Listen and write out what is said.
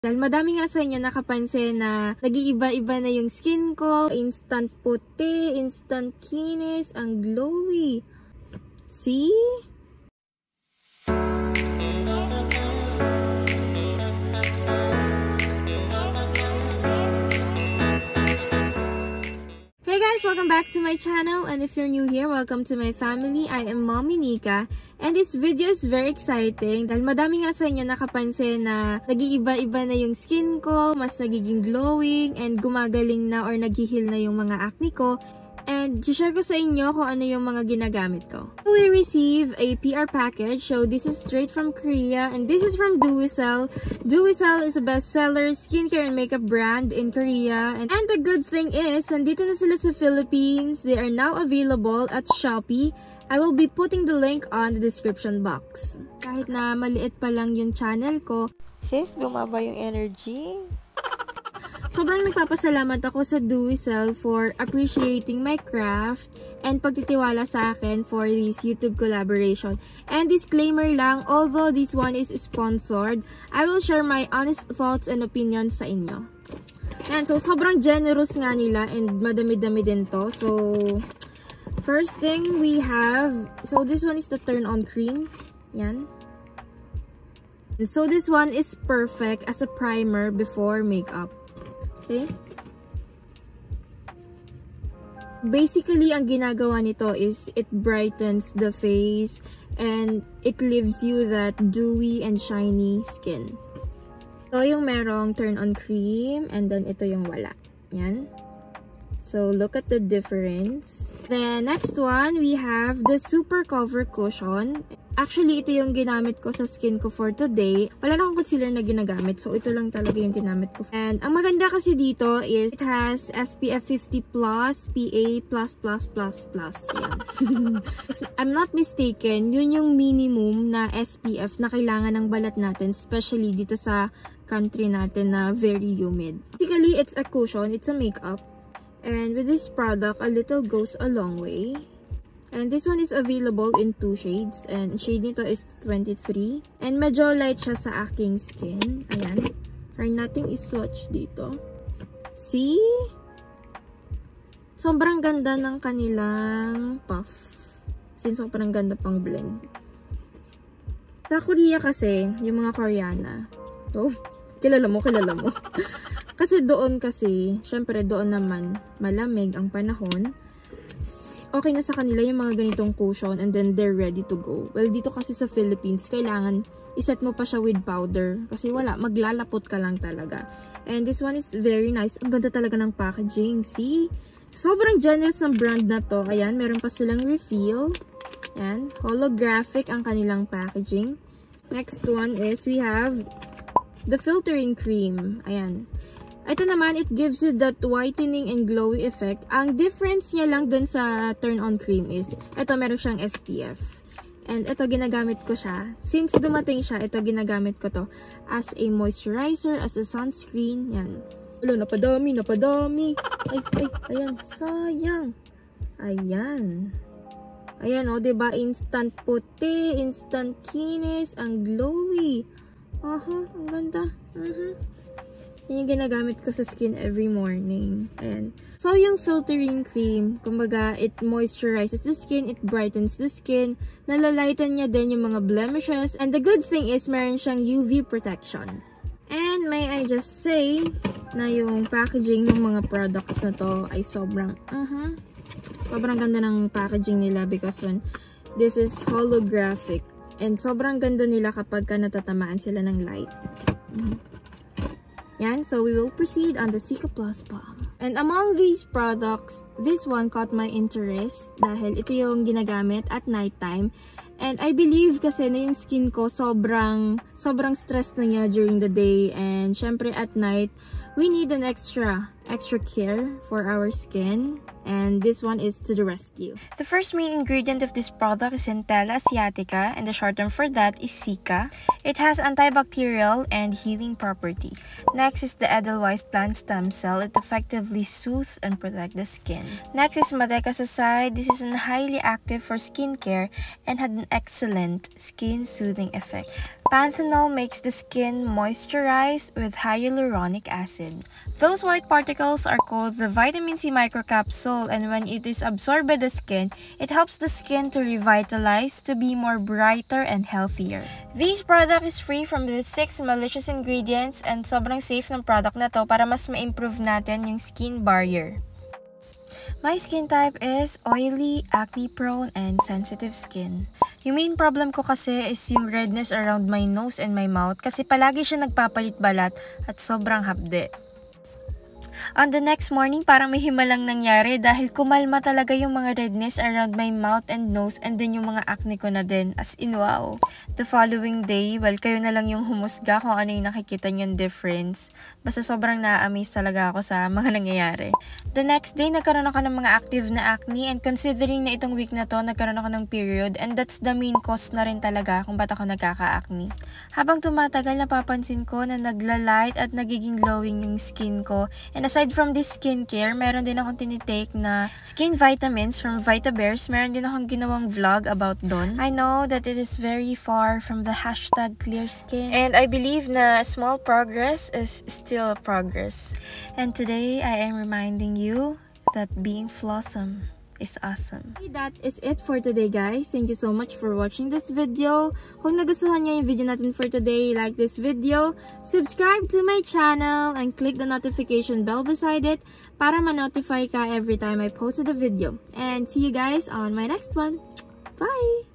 Dahil madami nga sa inyo nakapansin na nag-iiba-iba na yung skin ko. Instant puti, instant kinis, ang glowy. See? Hey guys! Welcome back to my channel, and if you're new here, welcome to my family. I am Mommy Nika, and this video is very exciting dahil madami nga sa inyo nakapansin na nag-iiba-iba na yung skin ko, mas nagiging glowing, and gumagaling na or nag-heal na yung mga acne ko. And share ko sa inyo kung ano yung mga ginagamit ko. So we receive a PR package. So this is straight from Korea, and this is from Duicel. Duicel is a bestseller skincare and makeup brand in Korea. And the good thing is, nandito na sila sa Philippines. They are now available at Shopee. I will be putting the link on the description box. Kahit na maliit pa lang yung channel ko, sis, bumaba yung energy. Sobrang nagpapasalamat ako sa Duicel for appreciating my craft and pagtitiwala sa akin for this YouTube collaboration. And disclaimer lang, although this one is sponsored, I will share my honest thoughts and opinions sa inyo. And so sobrang generous nga nila and madami-dami din to. So first thing we have, so this one is the turn-on cream. Yan. And so this one is perfect as a primer before makeup. Okay. Basically, ang ginagawa nito is it brightens the face and it leaves you that dewy and shiny skin. So, yung merong turn-on cream and then ito yung wala. Yan. So, look at the difference. The next one, we have the Super Cover Cushion. Actually, ito yung ginamit ko sa skin ko for today. Wala na akong concealer na ginagamit. So, ito lang talaga yung ginamit ko. And, ang maganda kasi dito is it has SPF 50+, PA++++. Yan. If I'm not mistaken, yun yung minimum na SPF na kailangan ng balat natin. Especially dito sa country natin na very humid. Basically, it's a cushion. It's a makeup. And with this product, a little goes a long way. And this one is available in 2 shades. And shade nito is 23. And medyo light siya sa aking skin. Ayan. Try nating i-swatch dito. See? Sobrang ganda ng kanilang puff. Since sobrang ganda pang blend. Sa Korea kasi, yung mga Koreana. Oh, kilala mo. Kasi doon kasi, syempre doon naman, malamig ang panahon. Okay na sa kanila yung mga ganitong cushion and then they're ready to go. Well, dito kasi sa Philippines, kailangan iset mo pa siya with powder. Kasi wala, maglalapot ka lang talaga. And this one is very nice. Ang ganda talaga ng packaging. See? Sobrang generous ng brand na to. Ayan, meron pa silang refill. Ayan, holographic ang kanilang packaging. Next one is we have the filtering cream. Ayan. Ito naman, it gives you that whitening and glowy effect. Ang difference niya lang dun sa turn-on cream is, ito meron siyang SPF. And ito, ginagamit ko siya. Since dumating siya, ito ginagamit ko to as a moisturizer, as a sunscreen. Yan. Wala, napadami. Ay, ayan. Sayang. Ayan. Ayan, o, diba? Instant puti, instant kinis, ang glowy. Aha, ang ganda. Yung ginagamit ko sa skin every morning. Ayan. So, yung filtering cream, kumbaga, it moisturizes the skin, it brightens the skin, nalalighten niya din yung mga blemishes, and the good thing is, meron siyang UV protection. And may I just say, na yung packaging ng mga products na to ay sobrang ganda ng packaging nila because when this is holographic, and sobrang ganda nila kapag ka natatamaan sila ng light. Yan, so we will proceed on the Cica Plus Balm. And among these products, this one caught my interest dahil ito yung ginagamit at nighttime. And I believe kasi na yung skin ko sobrang stressed na niya during the day. And syempre at night, we need an extra care for our skin. And this one is to the rescue. The first main ingredient of this product is Centella asiatica, and the short term for that is Cica. It has antibacterial and healing properties. Next is the Edelweiss plant stem cell. It effectively soothes and protects the skin. Next is Matecasaside. This is highly active for skincare and had an excellent skin soothing effect. Panthenol makes the skin moisturized with hyaluronic acid. Those white particles are called the vitamin C microcapsule, and when it is absorbed by the skin, it helps the skin to revitalize, to be more brighter and healthier. This product is free from the 6 malicious ingredients and sobrang safe ng product na to para mas ma-improve natin yung skin barrier. My skin type is oily, acne-prone, and sensitive skin. Yung main problem ko kasi is yung redness around my nose and my mouth kasi palagi siya nagpapalit-balat at sobrang hapde. On the next morning, parang may himalang nangyari dahil kumalma talaga yung mga redness around my mouth and nose, and then yung mga acne ko na din, as in wow. The following day, well, kayo na lang yung humusga kung ano yung nakikita niyong difference. Basta sobrang na-amaze talaga ako sa mga nangyayari. The next day, nagkaroon ako ng mga active na acne, and considering na itong week na to, nagkaroon ako ng period, and that's the main cause na rin talaga kung ba't ako nagkaka-acne. Habang tumatagal, napapansin ko na nagla-light at nagiging glowing yung skin ko, and aside from this skincare, meron din akong tinitake na skin vitamins from Vitabears. Meron din akong ginawang vlog about doon. I know that it is very far from the hashtag clear skin, and I believe na small progress is still progress. And today, I am reminding you that being flawsome is awesome. That is it for today, guys. Thank you so much for watching this video. Kung nagustuhan niyo yung video natin for today, like this video, subscribe to my channel, and click the notification bell beside it para ma-notify ka every time I posted a video. And see you guys on my next one. Bye!